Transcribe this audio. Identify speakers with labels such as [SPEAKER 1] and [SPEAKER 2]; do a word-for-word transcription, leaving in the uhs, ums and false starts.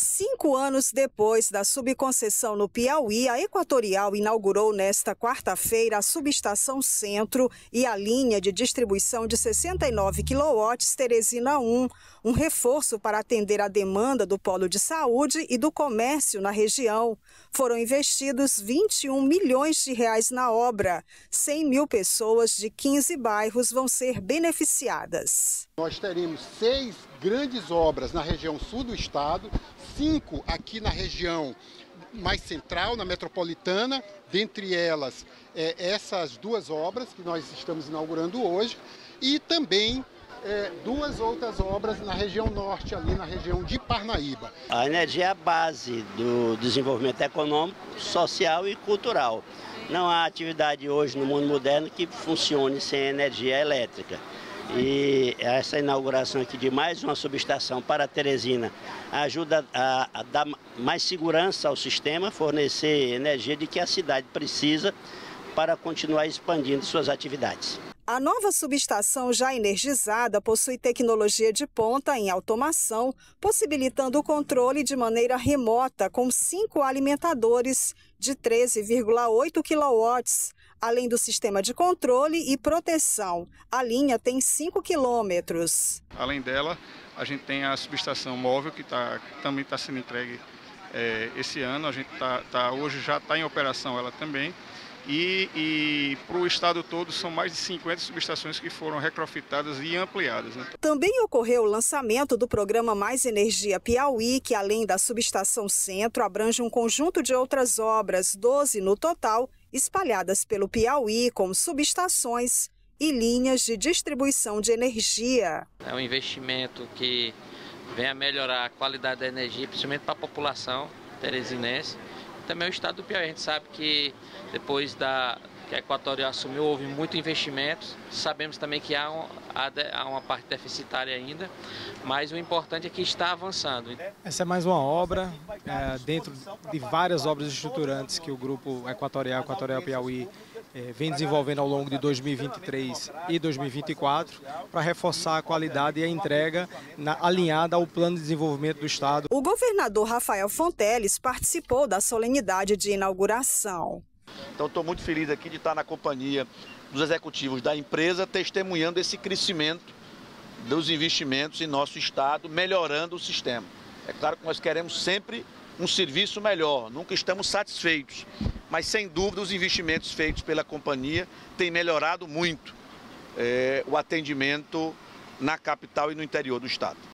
[SPEAKER 1] Cinco anos depois da subconcessão no Piauí, a Equatorial inaugurou nesta quarta-feira a subestação Centro e a linha de distribuição de sessenta e nove quilowatts Teresina um, um reforço para atender a demanda do polo de saúde e do comércio na região. Foram investidos vinte e um milhões de reais na obra. cem mil pessoas de quinze bairros vão ser beneficiadas.
[SPEAKER 2] Nós teremos seis grandes obras na região sul do estado, cinco aqui na região mais central, na metropolitana, dentre elas é, essas duas obras que nós estamos inaugurando hoje, e também é, duas outras obras na região norte, ali na região de Parnaíba.
[SPEAKER 3] A energia é a base do desenvolvimento econômico, social e cultural. Não há atividade hoje no mundo moderno que funcione sem energia elétrica. E essa inauguração aqui de mais uma subestação para Teresina ajuda a, a dar mais segurança ao sistema, fornecer energia de que a cidade precisa para continuar expandindo suas atividades.
[SPEAKER 1] A nova subestação já energizada possui tecnologia de ponta em automação, possibilitando o controle de maneira remota com cinco alimentadores de treze vírgula oito quilowatts. Além do sistema de controle e proteção, a linha tem cinco quilômetros.
[SPEAKER 4] Além dela, a gente tem a subestação móvel que tá, também está sendo entregue é, esse ano. A gente tá, tá, hoje já está em operação ela também. E, e para o estado todo são mais de cinquenta subestações que foram retrofitadas e ampliadas, né?
[SPEAKER 1] Também ocorreu o lançamento do programa Mais Energia Piauí, que além da subestação Centro, abrange um conjunto de outras obras, doze no total, espalhadas pelo Piauí, com subestações e linhas de distribuição de energia.
[SPEAKER 5] É um investimento que vem a melhorar a qualidade da energia, principalmente para a população teresinense. Também o estado do Piauí. A gente sabe que depois da, que a Equatorial assumiu, houve muito investimentos. Sabemos também que há, um, há uma parte deficitária ainda, mas o importante é que está avançando.
[SPEAKER 6] Essa é mais uma obra é, dentro de várias obras estruturantes que o Grupo Equatorial, Equatorial Piauí, é, vem desenvolvendo ao longo de dois mil e vinte e três e dois mil e vinte e quatro para reforçar a qualidade e a entrega na, alinhada ao plano de desenvolvimento do estado.
[SPEAKER 1] O governador Rafael Fonteles participou da solenidade de inauguração.
[SPEAKER 7] Então estou muito feliz aqui de estar na companhia dos executivos da empresa, testemunhando esse crescimento dos investimentos em nosso estado, melhorando o sistema. É claro que nós queremos sempre um serviço melhor, nunca estamos satisfeitos, mas sem dúvida os investimentos feitos pela companhia têm melhorado muito é, o atendimento na capital e no interior do estado.